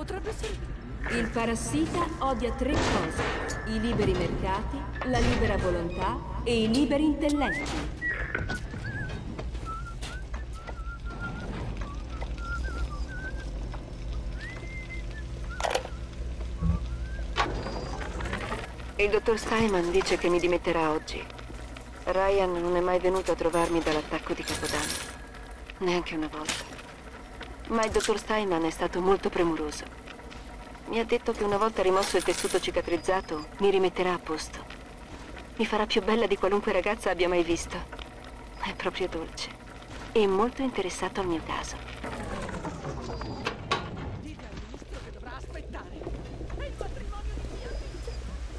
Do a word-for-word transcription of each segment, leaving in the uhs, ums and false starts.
potrebbe servire? Il parassita odia tre cose: i liberi mercati, la libera volontà e i liberi intelletti. Il dottor Steinman dice che mi dimetterà oggi. Ryan non è mai venuto a trovarmi dall'attacco di Capodanno. Neanche una volta. Ma il dottor Steinman è stato molto premuroso. Mi ha detto che una volta rimosso il tessuto cicatrizzato, mi rimetterà a posto. Mi farà più bella di qualunque ragazza abbia mai visto. È proprio dolce. E molto interessato al mio caso. Dite al ministro che dovrà aspettare. È il matrimonio di mia figlia.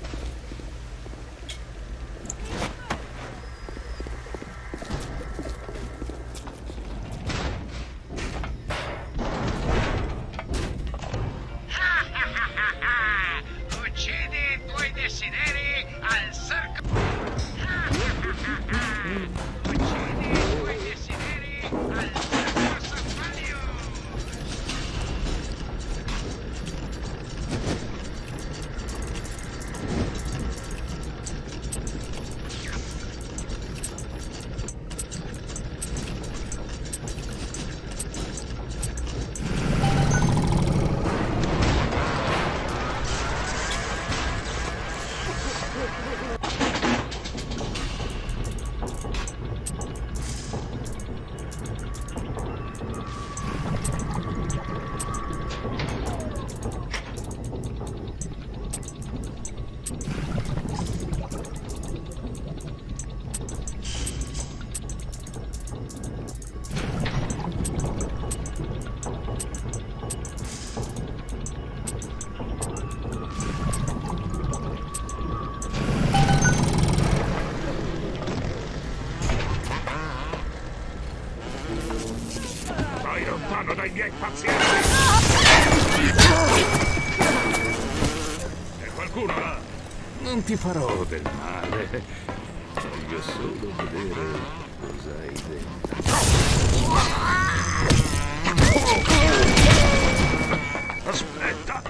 Uccidi i tuoi desideri al circo. Uccidi i tuoi desideri al circo saffario. Stai lontano dai miei pazienti! C'è qualcuno là? Non ti farò del male. Voglio solo vedere cosa hai dentro. Aspetta!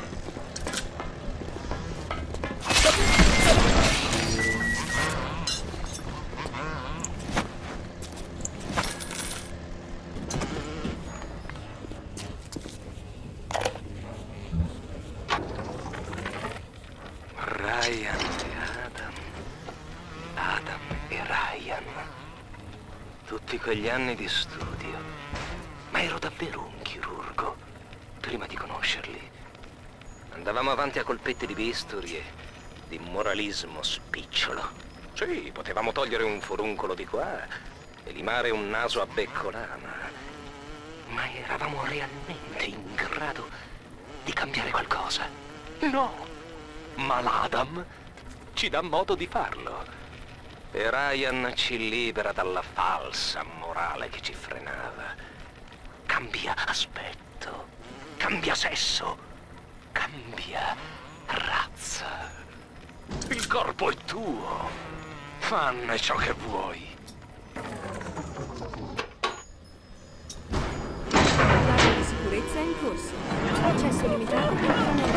Ryan e Adam. Adam e Ryan. Tutti quegli anni di studio. Ma ero davvero un chirurgo, prima di conoscerli. Andavamo avanti a colpetti di bisturi e di moralismo spicciolo. Sì, potevamo togliere un foruncolo di qua e limare un naso a beccolana. Ma eravamo realmente in grado di cambiare qualcosa? No! Ma l'Adam ci dà modo di farlo. E Ryan ci libera dalla falsa morale che ci frenava. Cambia aspetto, cambia sesso, cambia razza. Il corpo è tuo. Fanne ciò che vuoi. L'area di sicurezza è in corso. Accesso limitato per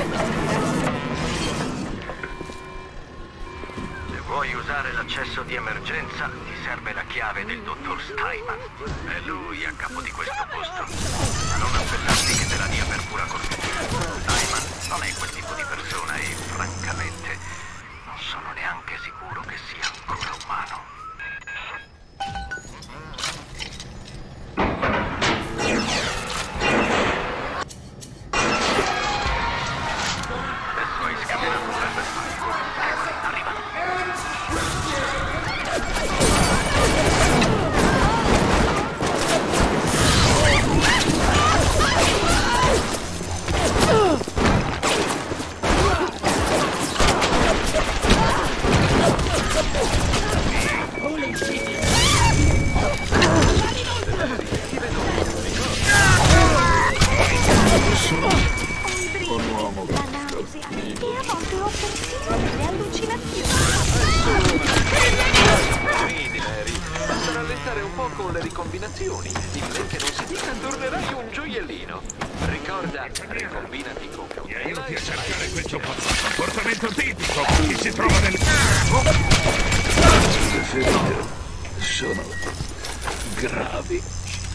Se vuoi usare l'accesso di emergenza, ti serve la chiave del dottor Steinman. È lui a capo di questo posto. Ma non aspettarti che te la dia per pura cortesia. Steinman non è quel tipo di persona e, francamente, non sono neanche sicuro che sia ancora umano. Adesso hai scatenato un bel bersaglio. Arrivano. Difficilmente non si dica, tornerai un gioiellino. Ricorda, ricombinati con cautela e cercare questo comportamento tipico che si trova nel... Le ferite sono gravi.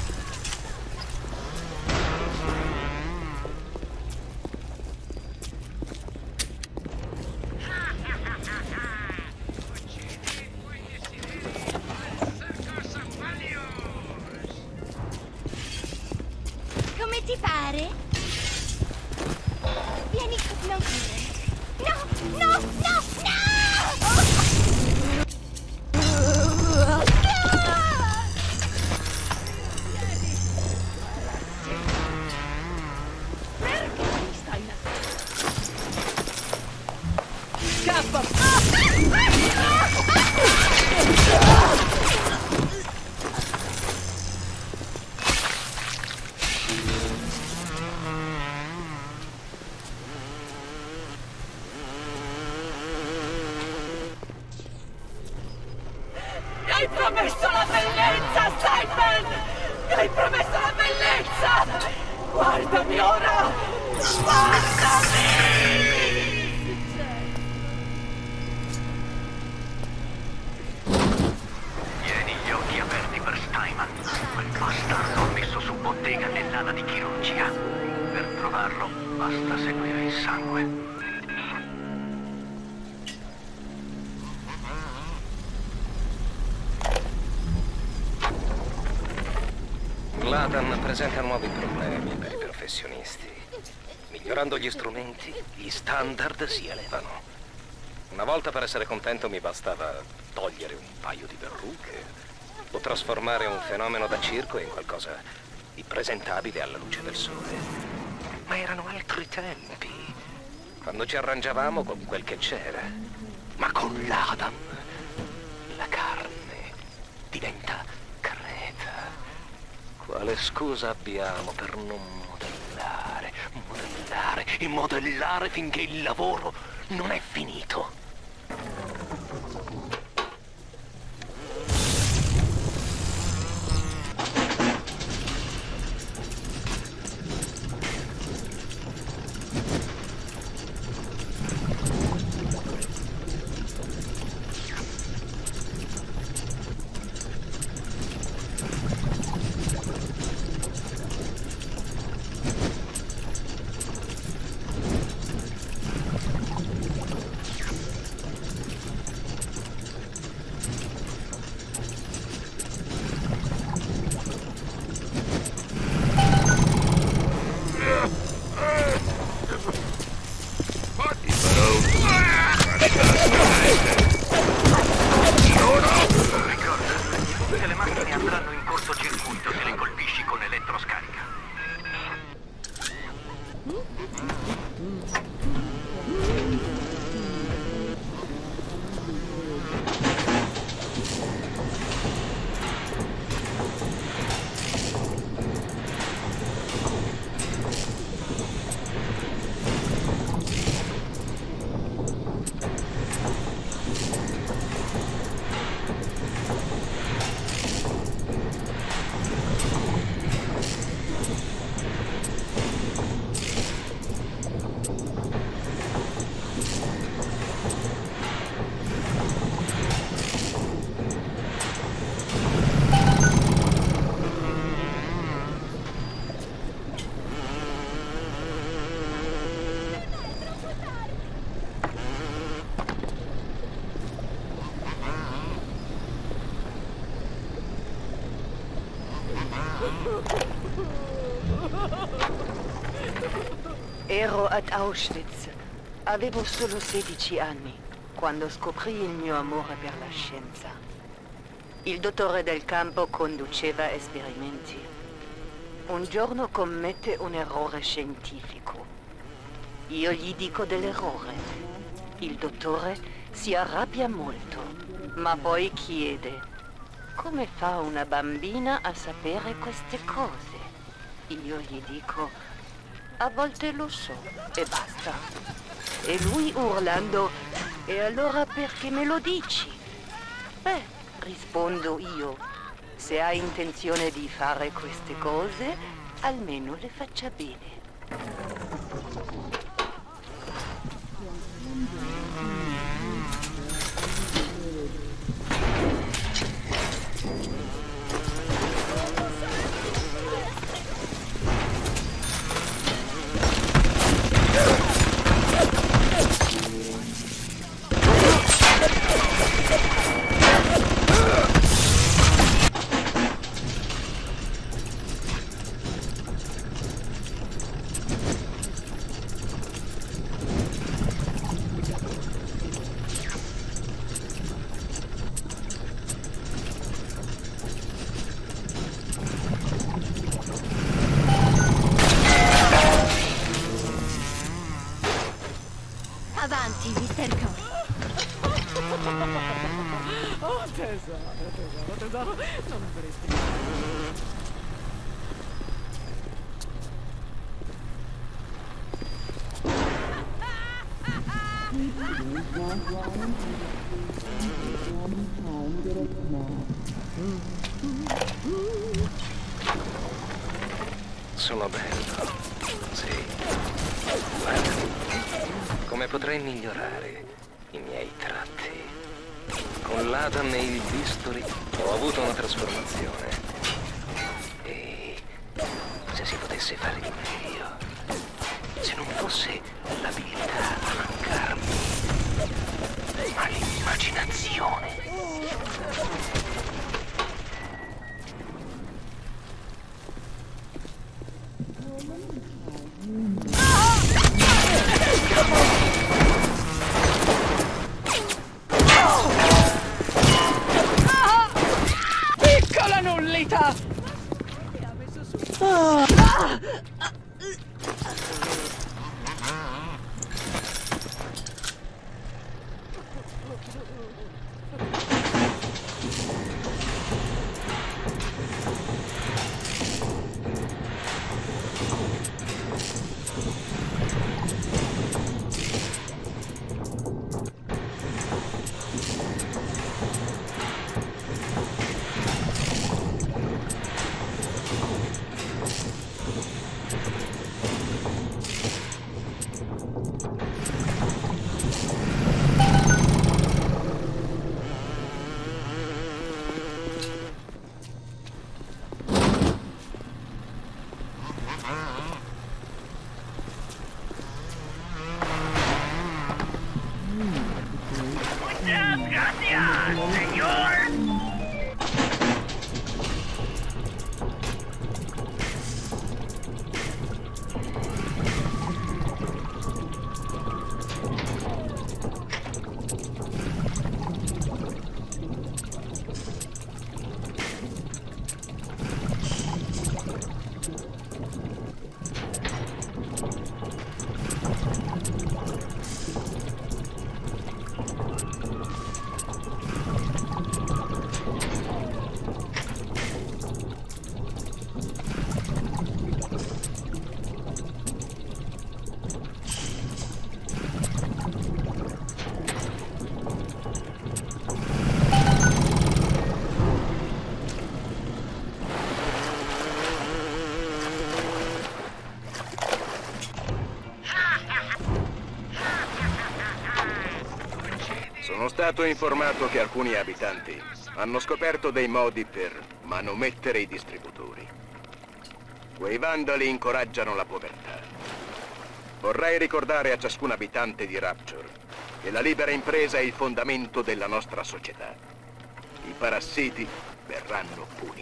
Come ti pare? Vieni qui, non correre. No, no, no, no! Perché mi stai nascondendo? Scappa! Mi hai promesso la bellezza, Simon! Mi hai promesso la bellezza! Guardami ora! Guardami! Tieni gli occhi aperti per Steinman. Quel bastardo ha messo su bottega nell'ala di chirurgia. Per trovarlo, basta seguire il sangue. L'Adan presenta nuovi problemi per i professionisti. Migliorando gli strumenti, gli standard si elevano. Una volta per essere contento mi bastava togliere un paio di verruche o trasformare un fenomeno da circo in qualcosa di presentabile alla luce del sole. Ma erano altri tempi, quando ci arrangiavamo con quel che c'era. Ma con l'Adan, la carne diventa creta. Quale scusa abbiamo per non modellare, modellare e modellare finché il lavoro non è finito? Tutte le macchine andranno in cortocircuito se le colpisci con elettroscarica. Ero ad Auschwitz. Avevo solo sedici anni quando scoprì il mio amore per la scienza. Il dottore del campo conduceva esperimenti. Un giorno commette un errore scientifico. Io gli dico dell'errore. Il dottore si arrabbia molto, ma poi chiede: come fa una bambina a sapere queste cose? Io gli dico: a volte lo so, e basta. E lui urlando: e allora perché me lo dici? Beh, rispondo io, Se ha intenzione di fare queste cose, almeno le faccia bene. Avanti, mister Cole. Oh, tesoro, tesoro, tesoro, non dovresti... Sono bello, sì. Guarda, come potrei migliorare i miei tratti? Con l'Adam e il bisturi ho avuto una trasformazione. E se si potesse fare di meglio, se non fosse l'abilità a mancarmi, ma l'immaginazione. Piccola nullità! Ah. Sono stato informato che alcuni abitanti hanno scoperto dei modi per manomettere i distributori. Quei vandali incoraggiano la povertà. Vorrei ricordare a ciascun abitante di Rapture che la libera impresa è il fondamento della nostra società. I parassiti verranno puniti.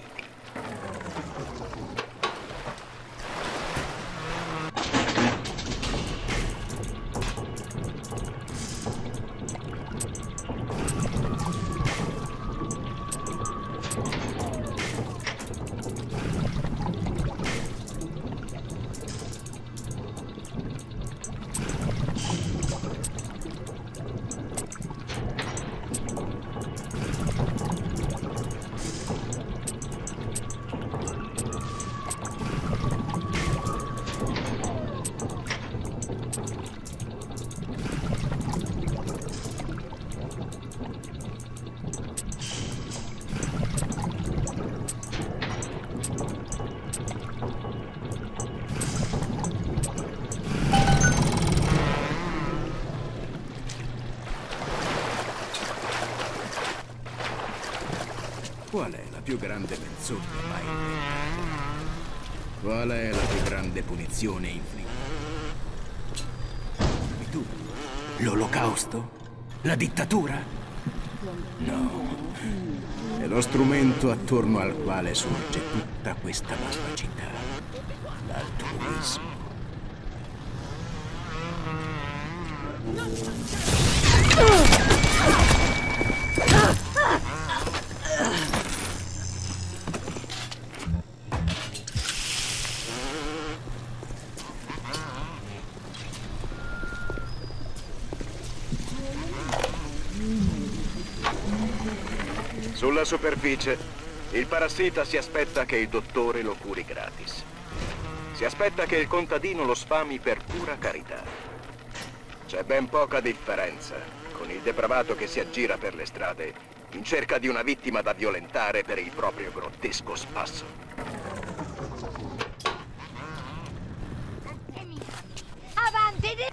più grande menzogna mai inventata. Qual è la più grande punizione inflitta? E tu? L'olocausto? La dittatura? No. È lo strumento attorno al quale sorge tutta questa malvagità. L'altruismo. Sulla superficie, il parassita si aspetta che il dottore lo curi gratis. Si aspetta che il contadino lo sfami per pura carità. C'è ben poca differenza con il depravato che si aggira per le strade in cerca di una vittima da violentare per il proprio grottesco spasso. Avanti di...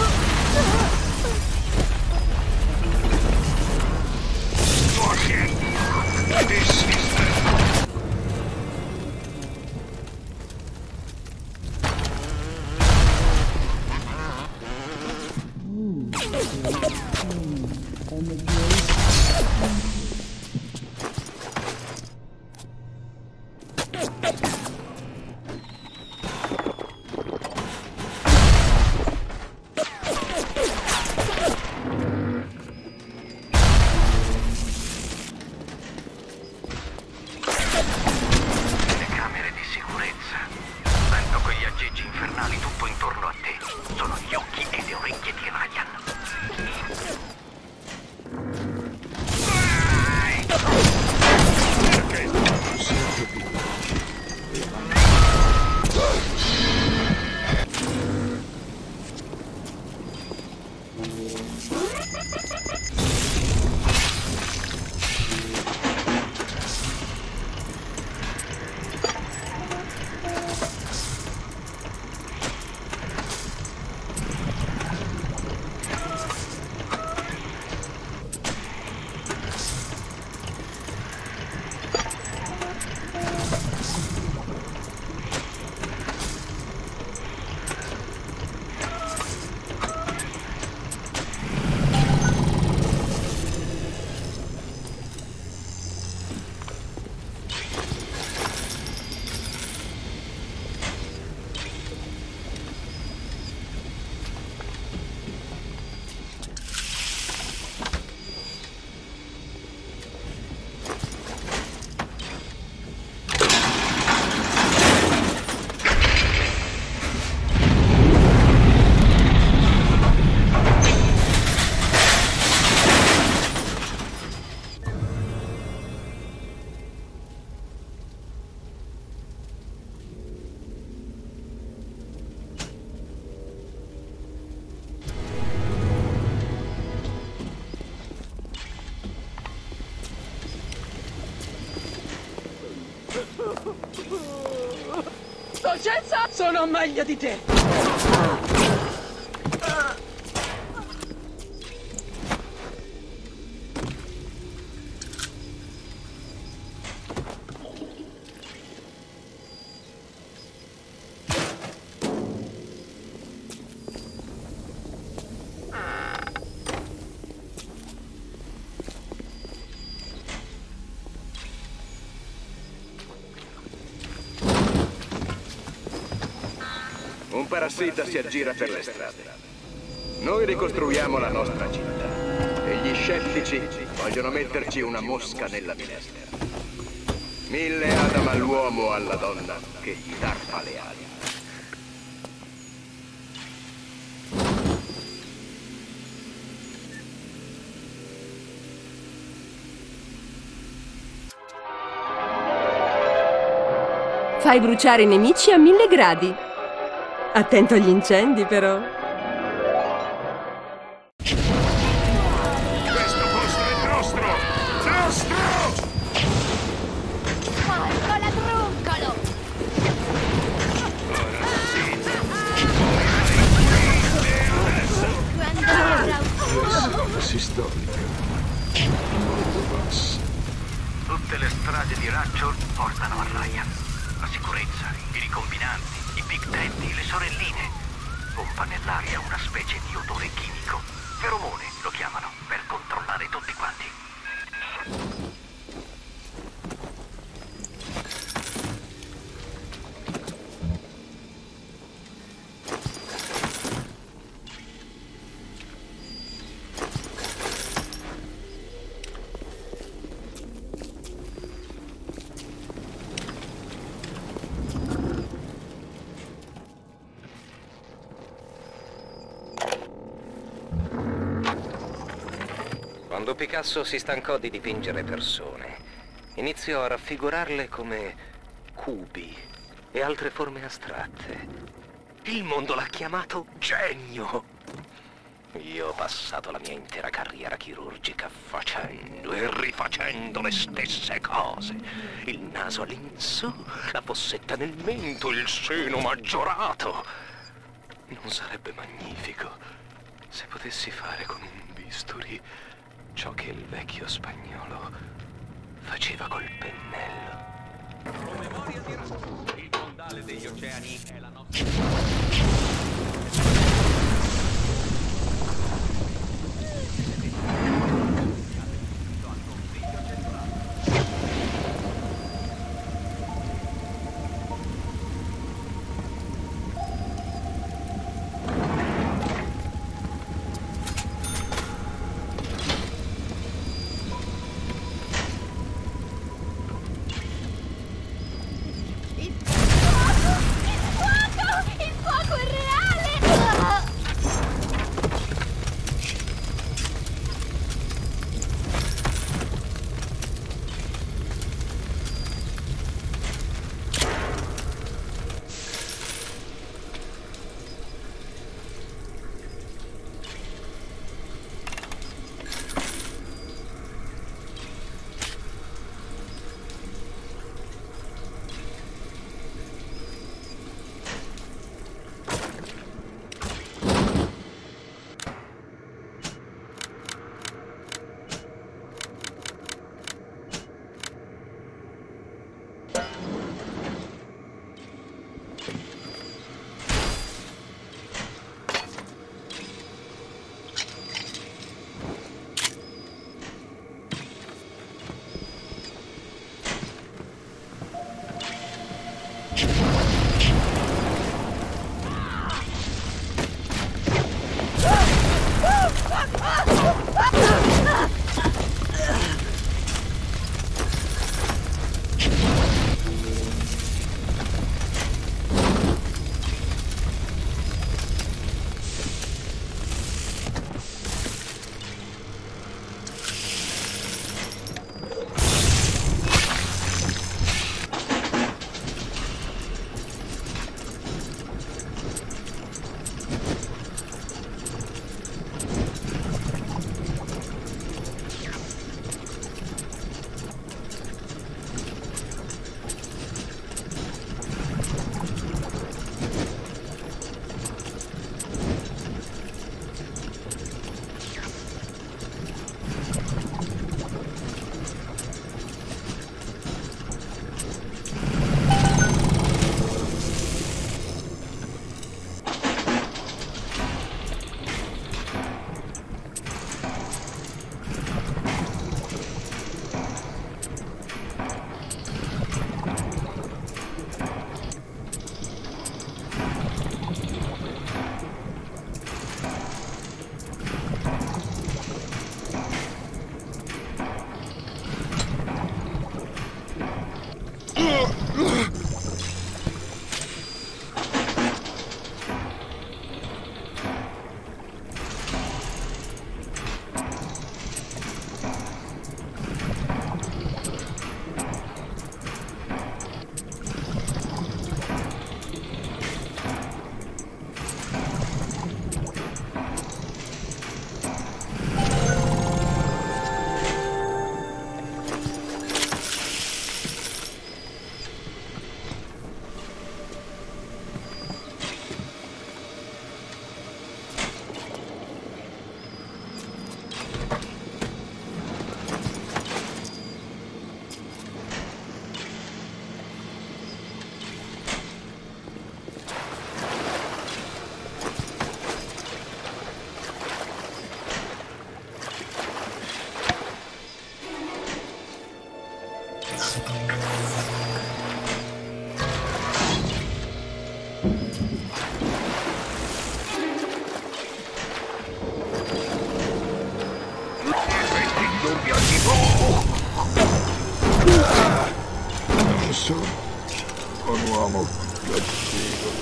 Dolcezza, sono meglio di te! Un parassita si aggira per le strade. Noi ricostruiamo la nostra città e gli scettici vogliono metterci una mosca nella minestra. Mille Adam all'uomo o alla donna che gli tarpa le ali. Fai bruciare i nemici a mille gradi. Attento agli incendi, però. Questo posto è nostro! Nostro! Truncolo, truncolo! Si storica. Molto bassa. Tutte le strade di Raqqa i ricombinanti, i pigmetti, le sorelline. Pompa nell'aria una specie di odore chimico. Feromone lo chiamano, per controllare tutti quanti. Quando Picasso si stancò di dipingere persone, iniziò a raffigurarle come cubi e altre forme astratte. Il mondo l'ha chiamato genio. Io ho passato la mia intera carriera chirurgica facendo e rifacendo le stesse cose. Il naso all'insù, la fossetta nel mento, il seno maggiorato. Non sarebbe magnifico se potessi fare con un bisturi ciò che il vecchio spagnolo faceva col pennello. Promemoria di Rasputin, il fondale degli oceani è la nostra... Il fuoco! Il Sono un uomo cattivo.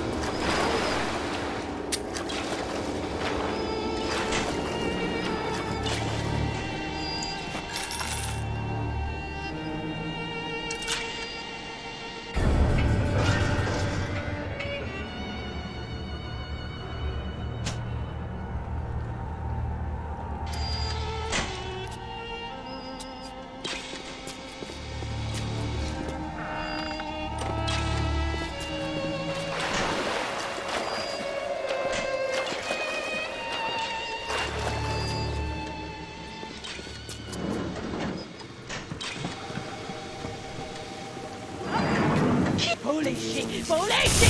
Pulisci! Pulisci!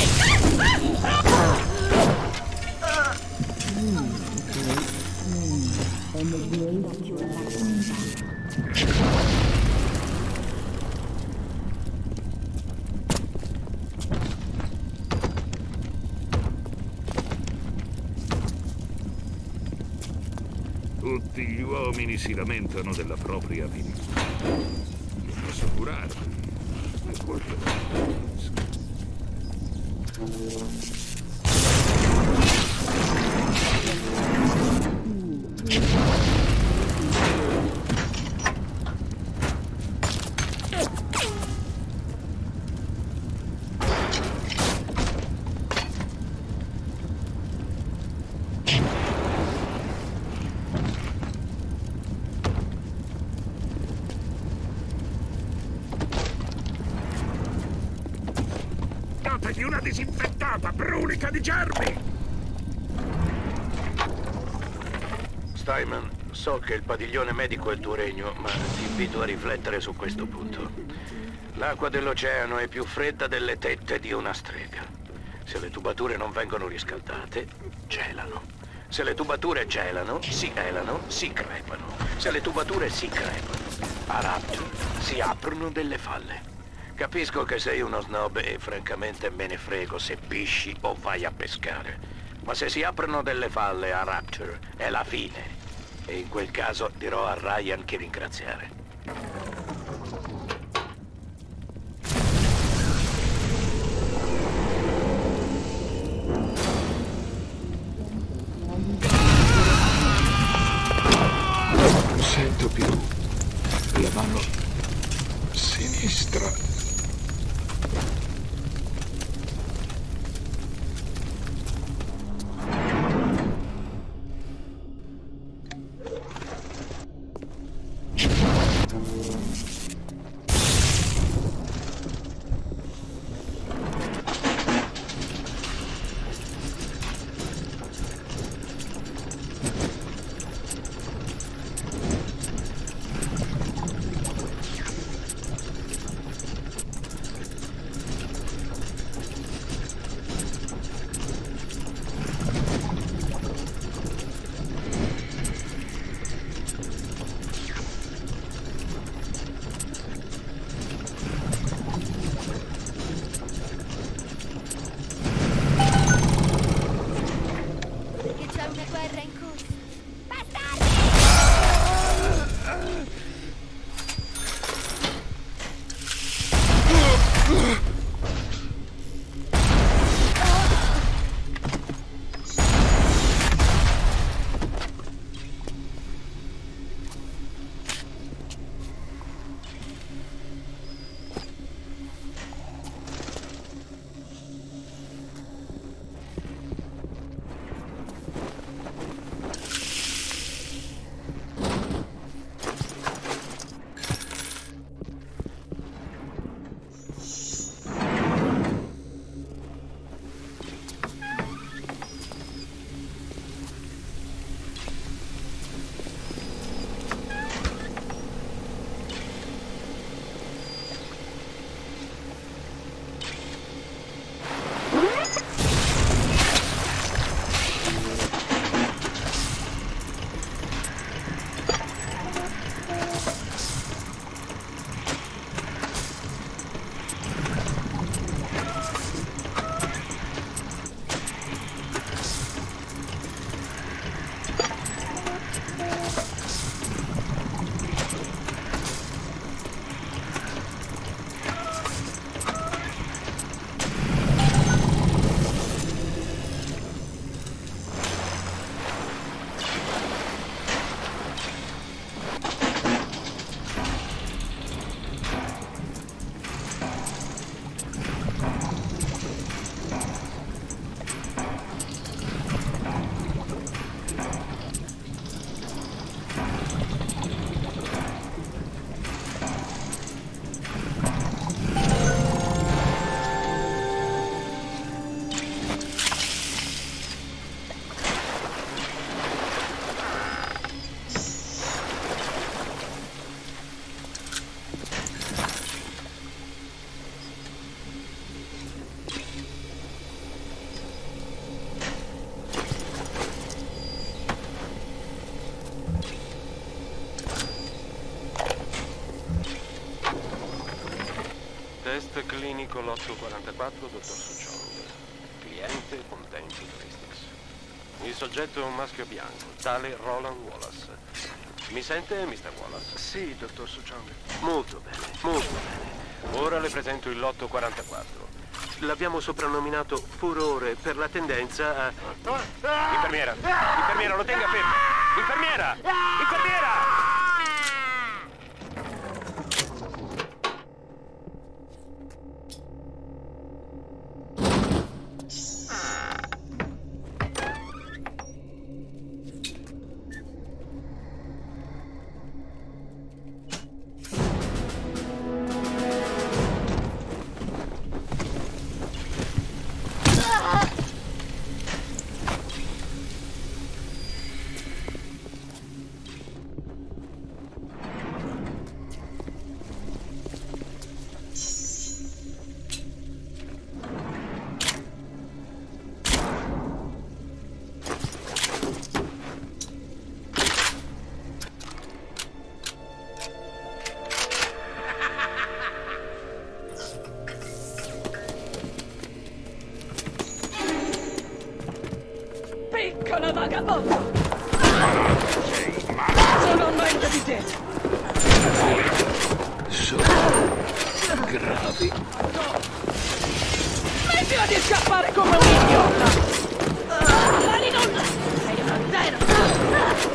Tutti gli uomini si lamentano della propria vita. Non posso curarli. È colpa della di una disinfettata brulica di germi! Steinman, so che il padiglione medico è il tuo regno, ma ti invito a riflettere su questo punto. L'acqua dell'oceano è più fredda delle tette di una strega. Se le tubature non vengono riscaldate, gelano. Se le tubature gelano, si elano, si crepano. Se le tubature si crepano, a Rapture si aprono delle falle. Capisco che sei uno snob e francamente me ne frego se pisci o vai a pescare. Ma se si aprono delle falle a Rapture è la fine. E in quel caso dirò a Ryan che ringraziare. Non sento più la mano sinistra. Report clinico lotto quarantaquattro, dottor Suchong. Cliente Content Logistics. Il soggetto è un maschio bianco, tale Roland Wallace. Mi sente, mister Wallace? Sì, dottor Suchong. Molto bene, molto bene. Ora le presento il lotto quarantaquattro. L'abbiamo soprannominato Furore per la tendenza a... Infermiera! Infermiera, lo tenga fermo! Infermiera! Infermiera! Piccolo vagabondo! Sono meglio di te! Sono gravi. Smettila di scappare come un idiota! Mani non... Sei uno zero!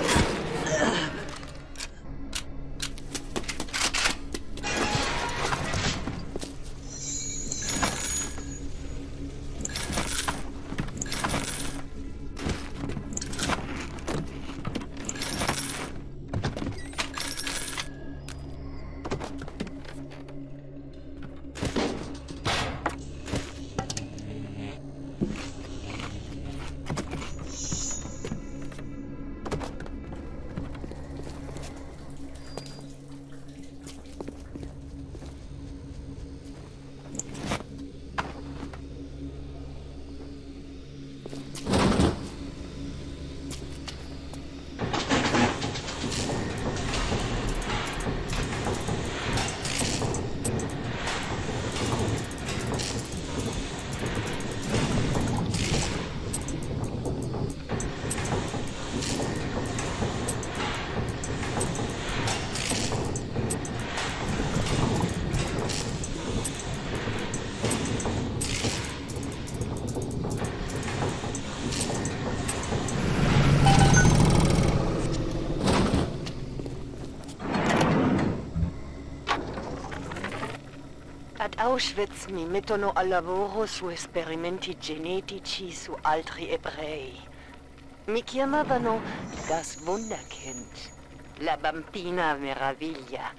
Ad Auschwitz mi mettono al lavoro su esperimenti genetici su altri ebrei. Mi chiamavano das Wunderkind, la bambina meraviglia.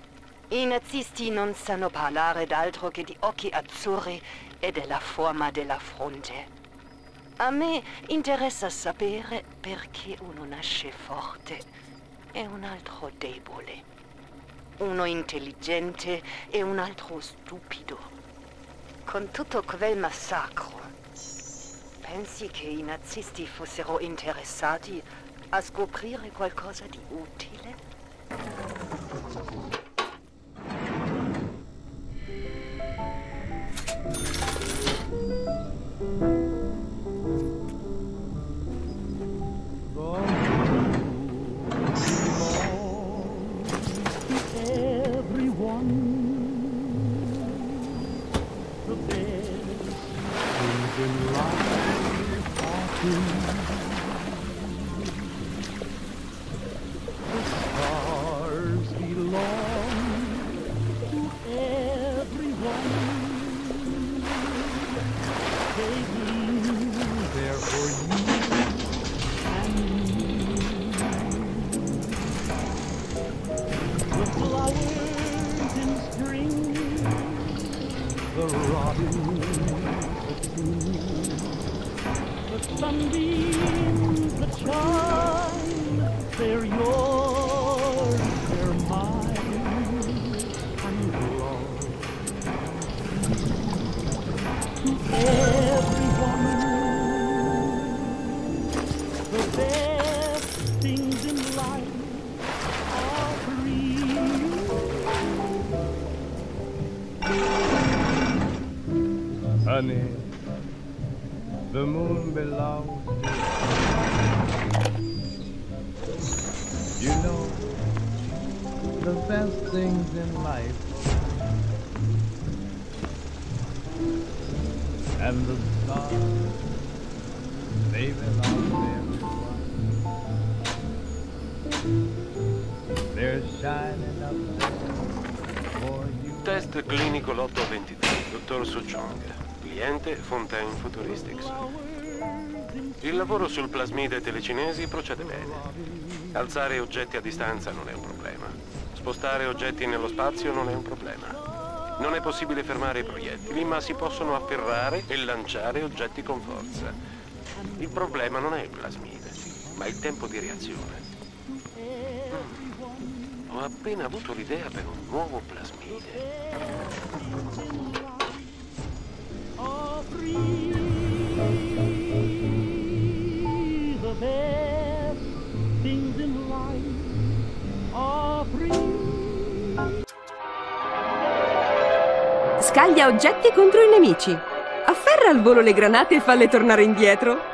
I nazisti non sanno parlare d'altro che di occhi azzurri e della forma della fronte. A me interessa sapere perché uno nasce forte e un altro debole. Uno intelligente e un altro stupido. Con tutto quel massacro, pensi che i nazisti fossero interessati a scoprire qualcosa di utile? Sunbeams that shine, they're yours, they're mine, and belong to everyone. The best things in life are free. Honey, the moon belongs to you. You know, the best things in life and the stars, they belong to everyone. They're shining up there for you. Test clinico lotto ventitré, dottor Su Chong. Cliente Fontaine Futuristics. Il lavoro sul plasmide telecinesi procede bene. Alzare oggetti a distanza non è un problema. Spostare oggetti nello spazio non è un problema. Non è possibile fermare i proiettili, ma si possono afferrare e lanciare oggetti con forza. Il problema non è il plasmide, ma il tempo di reazione. Mm. Ho appena avuto l'idea per un nuovo plasmide. The best things in life are free. Scaglia oggetti contro i nemici. Afferra al volo le granate e falle tornare indietro.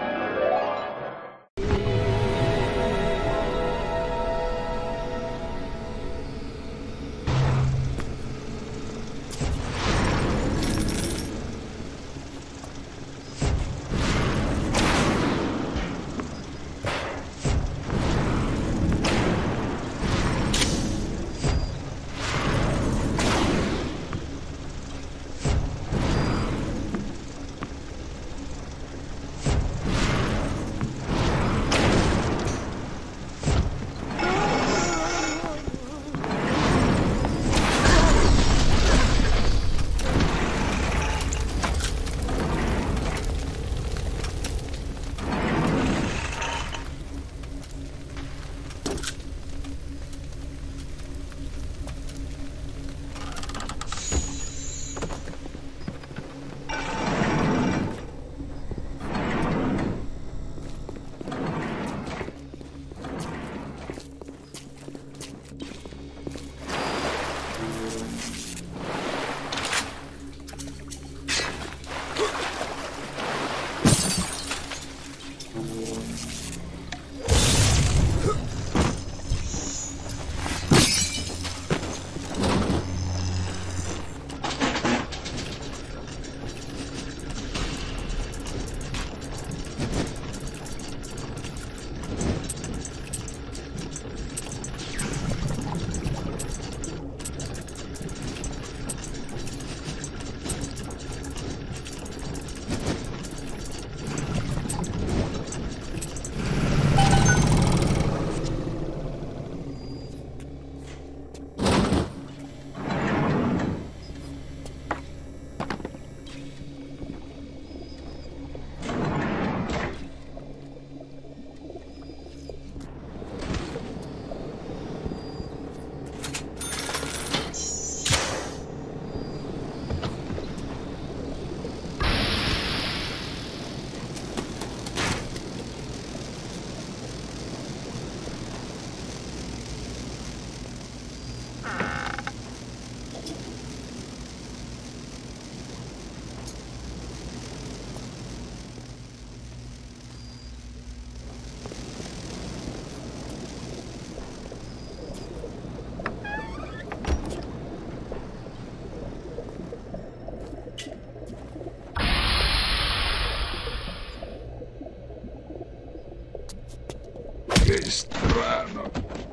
Che strano.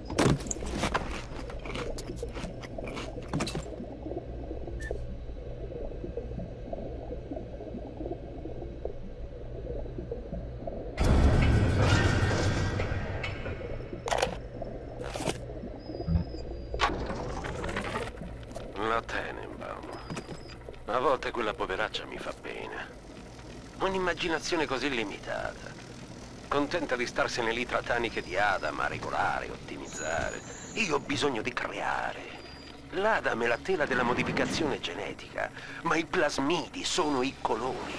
La Tenenbaum. A volte quella poveraccia mi fa bene. Un'immaginazione così limitata. Contenta di starsene lì tra taniche di Adam a regolare, ottimizzare. Io ho bisogno di creare. L'Adam è la tela della modificazione genetica, ma i plasmidi sono i colori.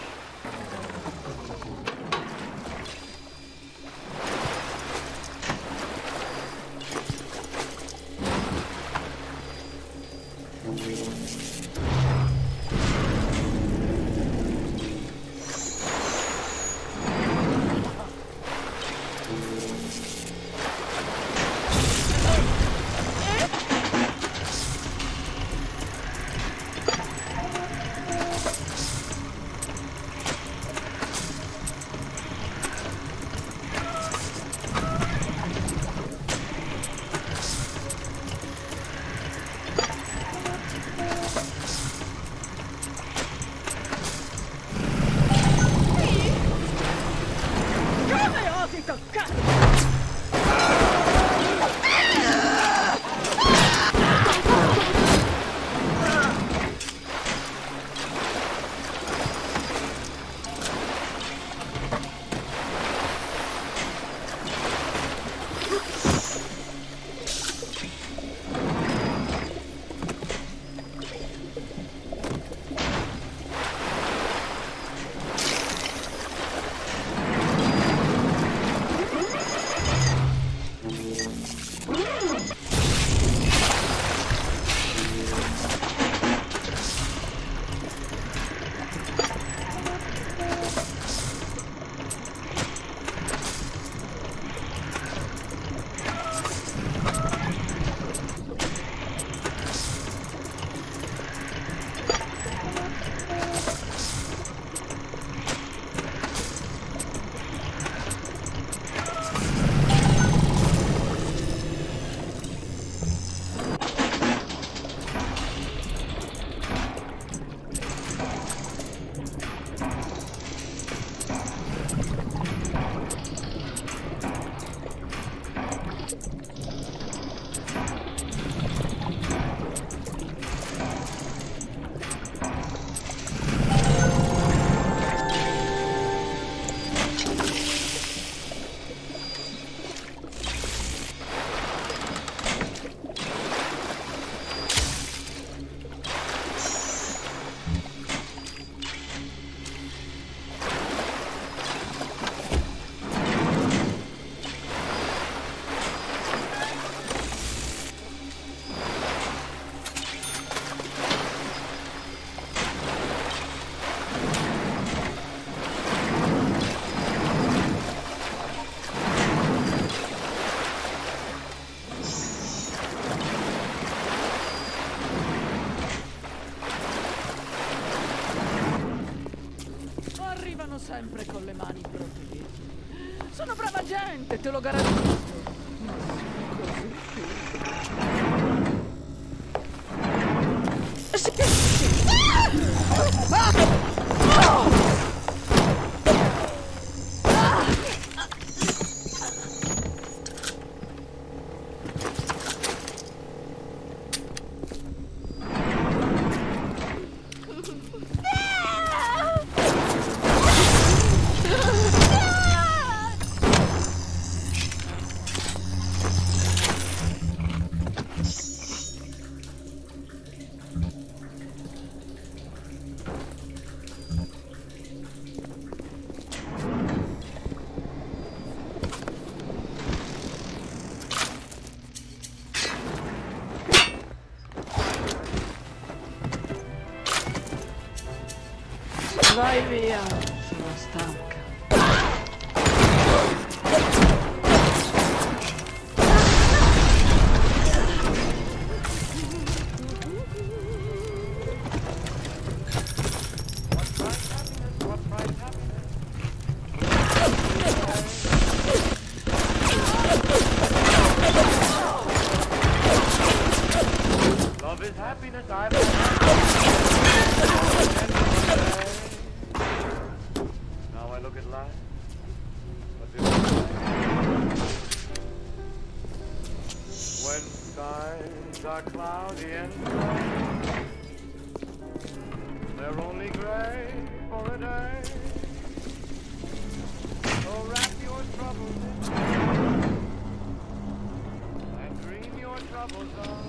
sono sempre con le mani protese. Sono brava gente, te lo garantisco. Ma così vai via, sono stanca. Love is happiness, I Now I look at life. What do I When skies are cloudy and gray, they're only gray for a day. So wrap your troubles in and dream your troubles on.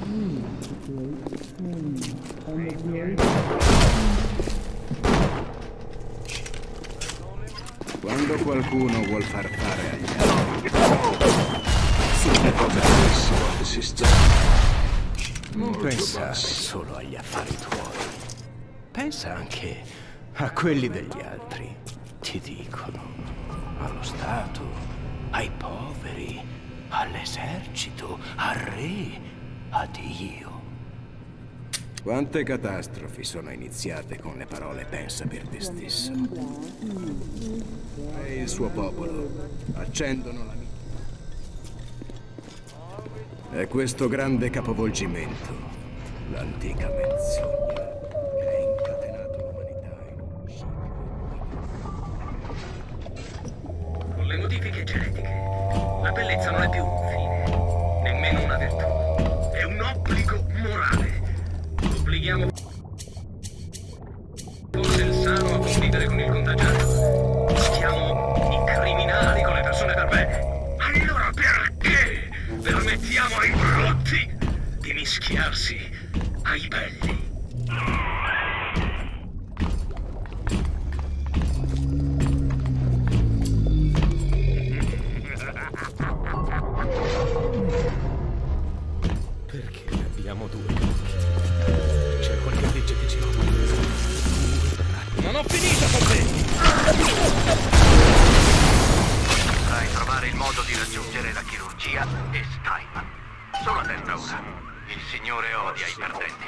Quando qualcuno vuol far fare agli altri, sulle cose che si sta. Non pensare solo agli affari tuoi. Pensa anche a quelli degli altri. Ti dicono, allo Stato, ai poveri, all'esercito, al re, a Dio. Quante catastrofi sono iniziate con le parole pensa per te stesso. E il suo popolo accendono la mia. È questo grande capovolgimento, l'antica menzogna, che ha incatenato l'umanità in un ciclo. Con le modifiche genetiche, la bellezza non è più un fine, nemmeno una virtù. È un obbligo morale. Obblighiamo il sano a convivere con il contagiato. Stiamo i criminali con le persone per bene. Allora perché permettiamo ai brutti di mischiarsi ai belli? Perché abbiamo due occhi? C'è qualche legge che ci obbliga. Non ho finito con te! Dovrai trovare il modo di raggiungere la chirurgia e Steinman. Solo attenta ora. Il Signore odia i perdenti.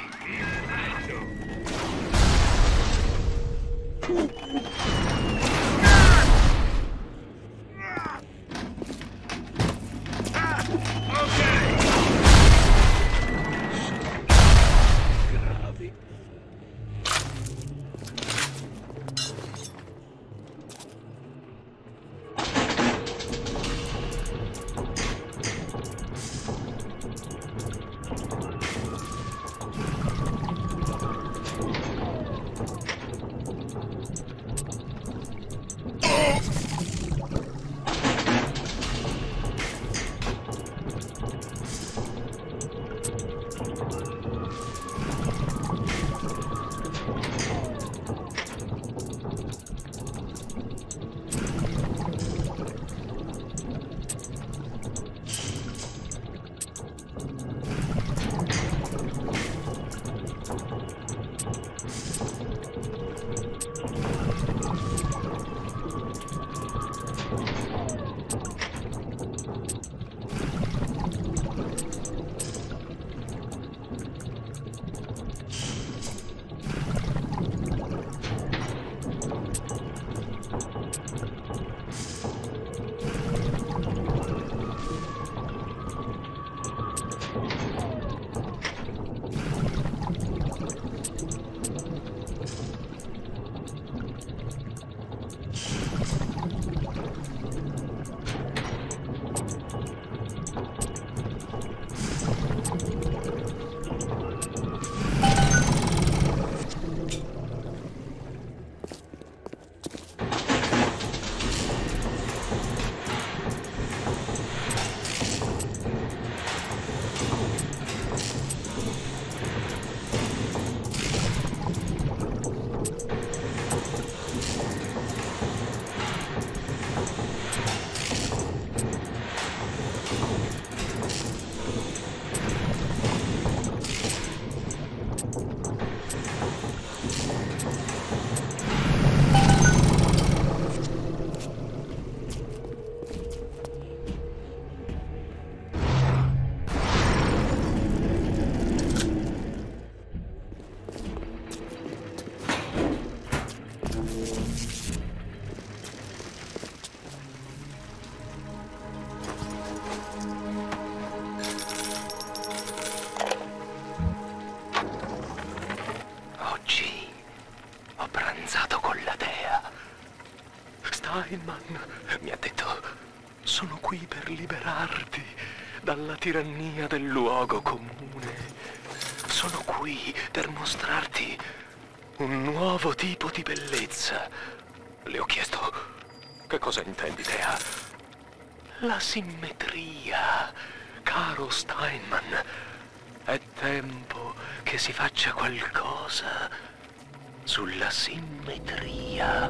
Oggi ho pranzato con la dea. Steinman mi ha detto: sono qui per liberarti dalla tirannia del luogo comune. Sono qui per mostrarti un nuovo tipo di bellezza. Le ho chiesto: che cosa intendi, dea? La simmetria, caro Steinman. È tempo che si faccia qualcosa sulla simmetria.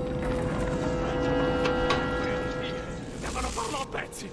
Devono farlo a pezzi!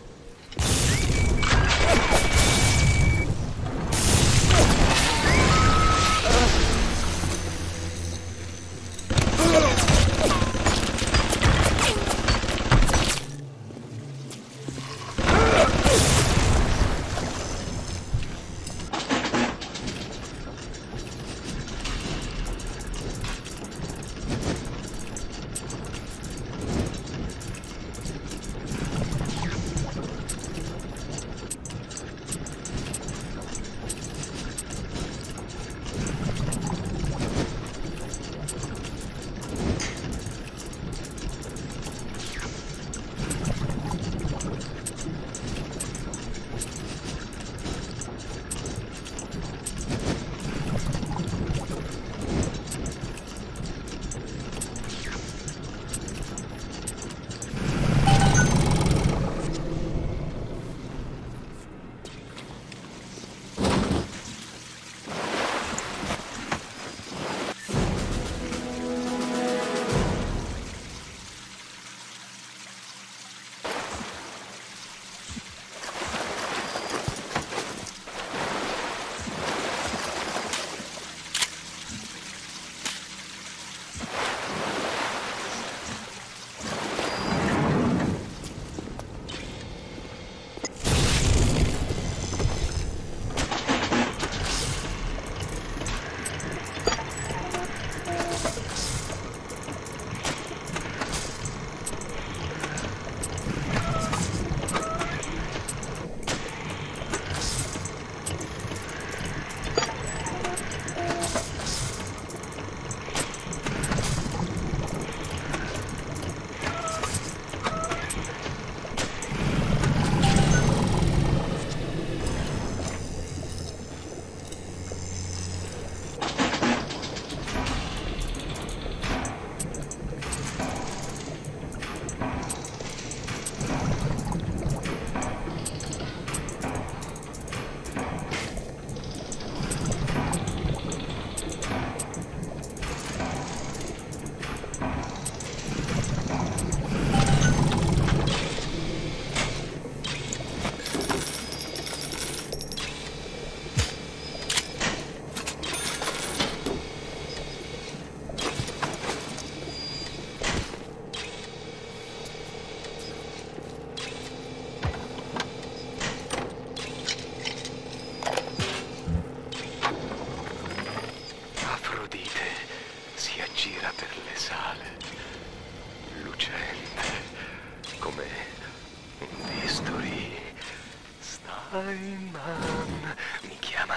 Steinman, mi chiama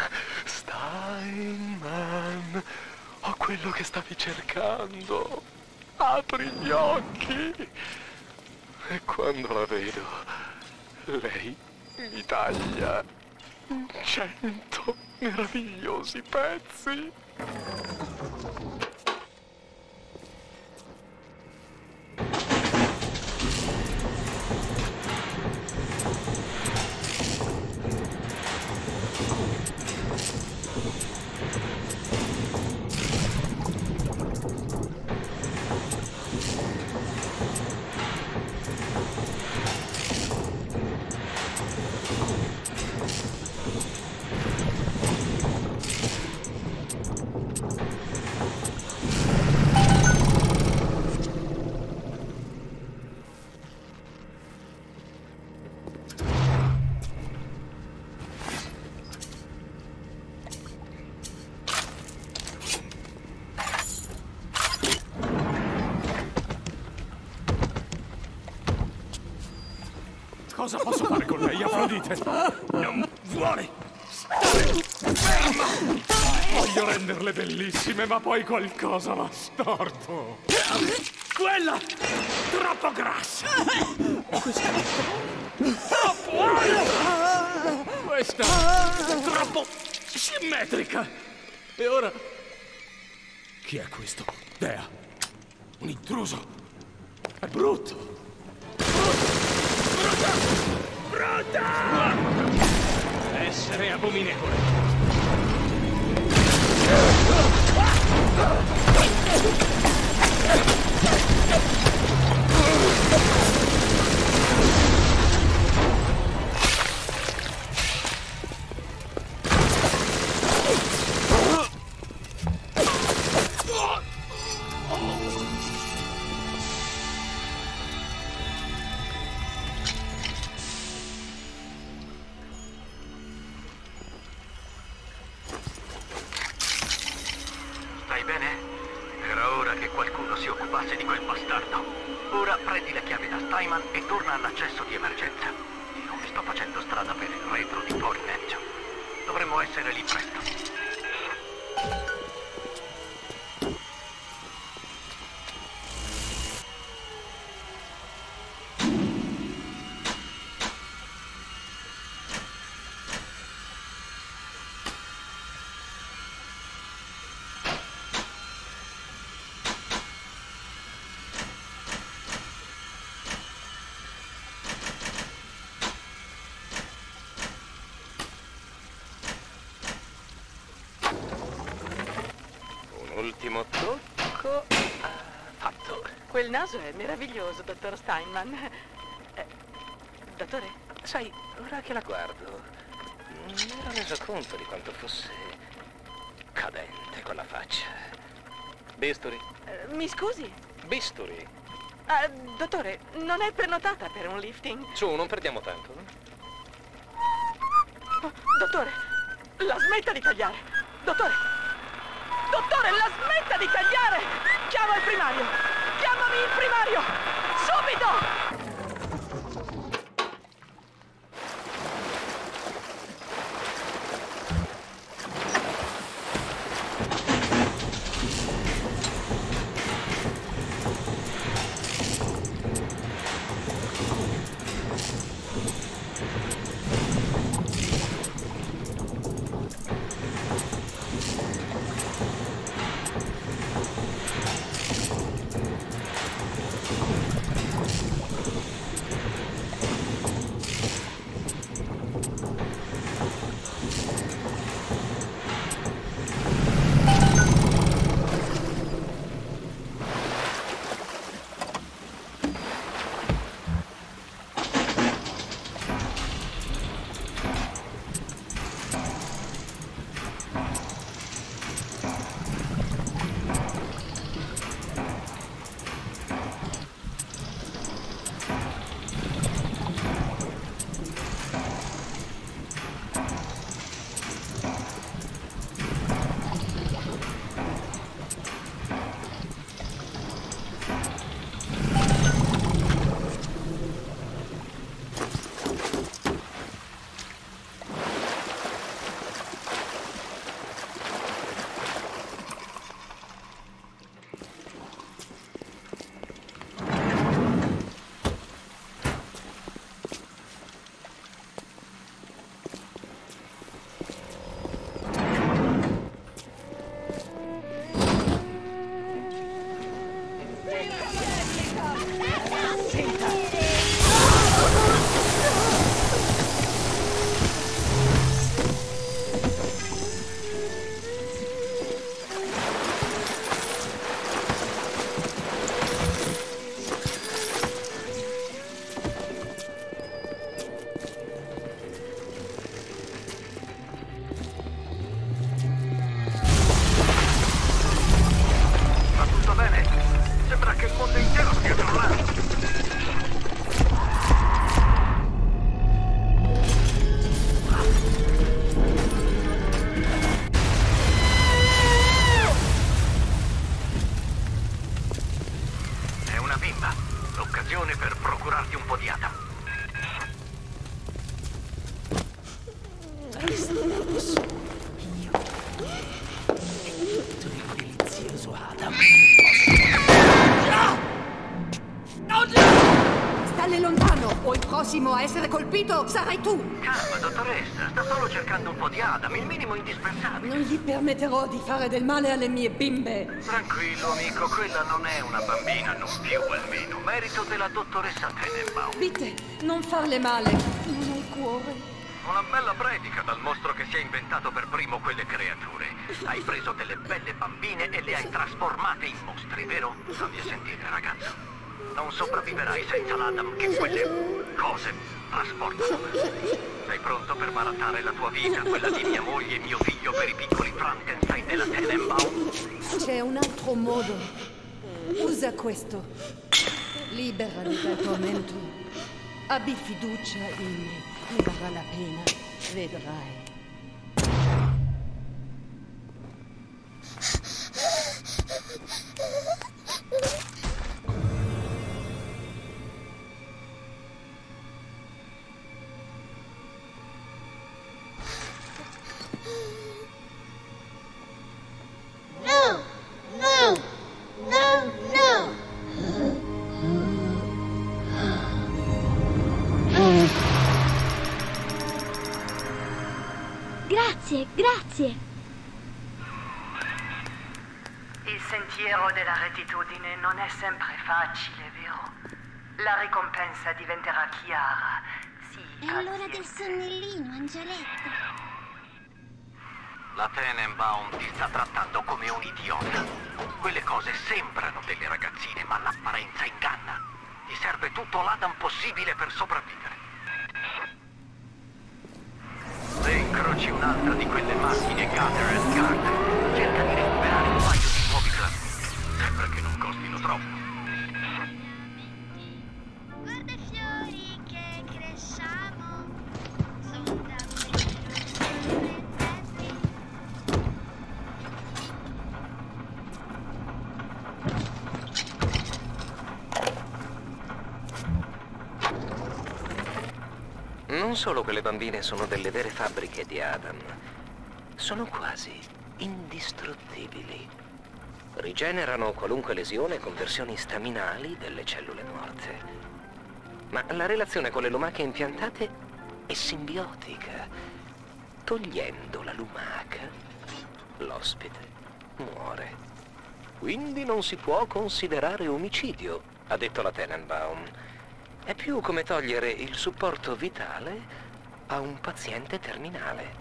Steinman. Ho quello che stavi cercando. Apri gli occhi. E quando la vedo, lei mi taglia in cento meravigliosi pezzi. Cosa posso fare con lei, Afrodite? Non vuole! Ferma! Voglio renderle bellissime, ma poi qualcosa va storto. Quella! Troppo grassa! Questa... Troppo alta! Questa... Troppo simmetrica! E ora... Chi è questo? Dea. Un intruso. È brutto. Brutta! Brutta! Essere abominevole. Stai bene? Era ora che qualcuno si occupasse di quel bastardo. Ora prendi la chiave da Steinman e torna all'accesso di emergenza. Io mi sto facendo strada per il retro di Porineccio. Dovremmo essere lì presto. Ultimo tocco ah, fatto. Quel naso è meraviglioso, dottor Steinman. Eh, dottore? Sai, ora che la guardo, mi ero reso conto di quanto fosse cadente quella faccia. Bisturi? Eh, mi scusi? Bisturi? Ah, dottore, non è prenotata per un lifting? Su, non perdiamo tempo. Oh, dottore, la smetta di tagliare. Dottore! Dottore, la smetta di tagliare! Chiama il primario! Chiamami il primario! Subito! L'occasione per procurarti un po' di Adam. Questo non posso. Io e tutto il delizioso Adam. No! No! Stalle lontano, o il prossimo a essere colpito sarai tu! Calma, dottoressa, sta solo cercando un po' di Adam, il minimo indispensabile. Non gli permetterò di fare del male alle mie bimbe. Tranquillo, amico, quella non è una bambina, non più almeno. Merito della dottoressa Tenenbaum. Vite, non farle male, non hai cuore. Una bella predica dal mostro che si è inventato per primo quelle creature. Hai preso delle belle bambine e le hai trasformate in mostri, vero? Fammi sentire, ragazzo. Non sopravviverai senza l'Adam che quelle cose trasportano. Sei pronto per barattare la tua vita, quella di mia moglie e mio figlio per i piccoli Frankenstein della Tenenbaum? C'è un altro modo. Usa questo. Liberali dal tormento. Abbi fiducia in me. Ne varrà la pena. Vedrai. No! No! No! No! Grazie, grazie. Il sentiero della rettitudine non è sempre facile, vero? La ricompensa diventerà chiara. Sì, È l'ora del sonnellino, Angeletto. La Tenenbaum ti sta trattando come un idiota. Quelle cose sembrano delle ragazzine, ma l'apparenza inganna. Ti serve tutto l'Adam possibile per sopravvivere. Se incroci un'altra di quelle macchine Gather and Guard, cerca di recuperare un paio di nuovi clamini. Sembra che non costino troppo. Guarda i fiori che cresciamo. Sono davvero Non solo quelle bambine sono delle vere fabbriche di Adam, sono quasi indistruttibili. Rigenerano qualunque lesione con versioni staminali delle cellule morte. Ma la relazione con le lumache impiantate è simbiotica. Togliendo la lumaca, l'ospite muore. Quindi non si può considerare omicidio, ha detto la Tenenbaum. È più come togliere il supporto vitale a un paziente terminale.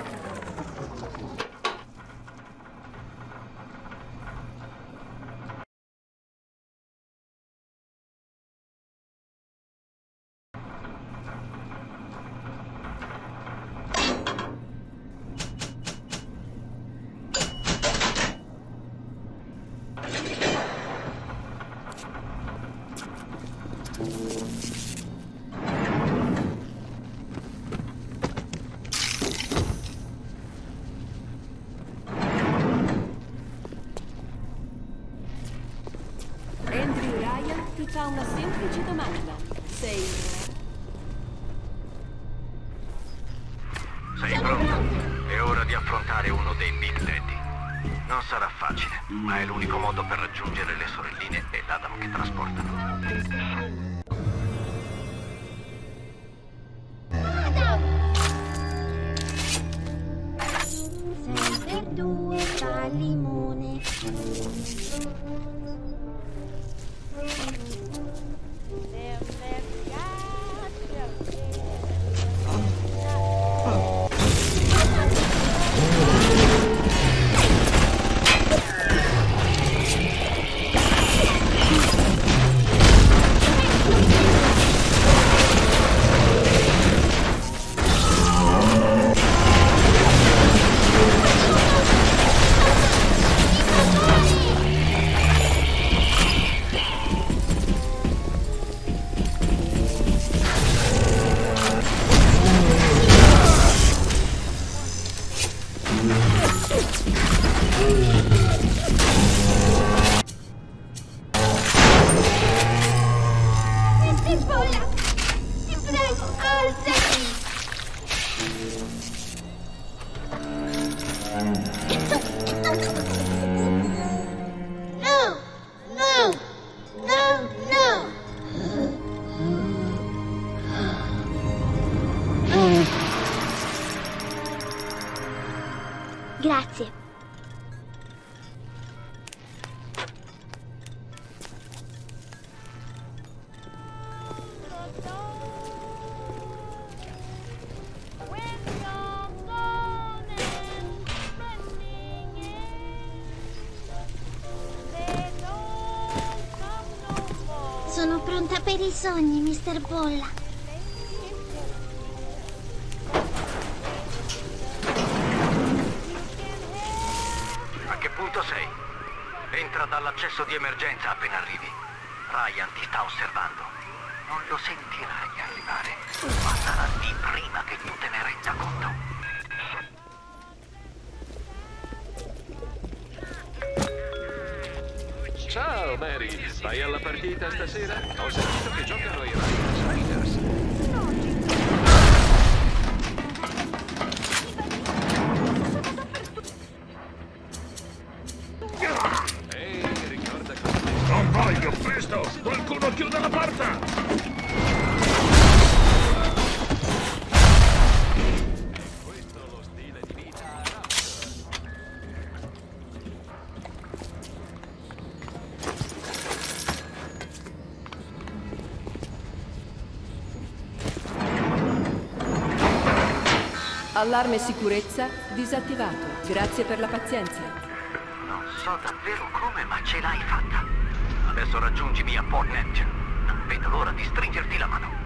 Andrew Ryan ti fa una semplice domanda. Sei... Sei pronto? È ora di affrontare uno dei Big Daddy. Non sarà facile, ma è l'unico modo per raggiungere le sorelline e l'Adam che trasportano. sei per due fa limone. Grazie. Sono pronta per i sogni, mister Bolla. A che punto sei? Entra dall'accesso di emergenza appena arrivi. Ryan ti sta osservando. Non lo sentirai arrivare, ma sarà di prima che tu te ne renda conto. Ciao Mary, vai alla partita stasera? Ho sentito che giocano i Ryan Spiders. Ehi, ricorda cosa... Non voglio, presto! Qualcuno chiuda la porta! Allarme sicurezza disattivato. Grazie per la pazienza. Non so davvero come, ma ce l'hai fatta. Adesso raggiungimi a Port Neptune. Non vedo l'ora di stringerti la mano.